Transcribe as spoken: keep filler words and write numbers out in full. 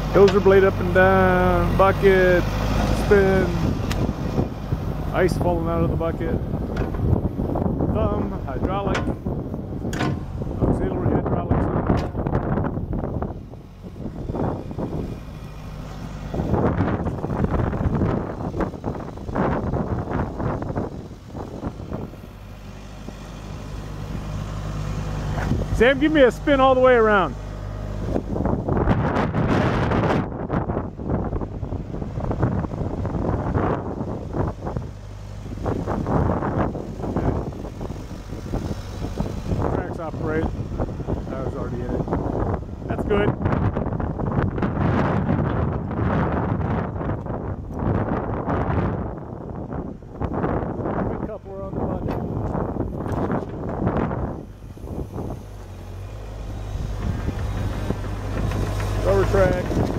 Dozer blade up and down, bucket, spin, ice falling out of the bucket, thumb, hydraulic, auxiliary hydraulics. Sam, give me a spin all the way around. Tracks operate. I was already in it. That's good. Good coupler on the bucket. Rubber track.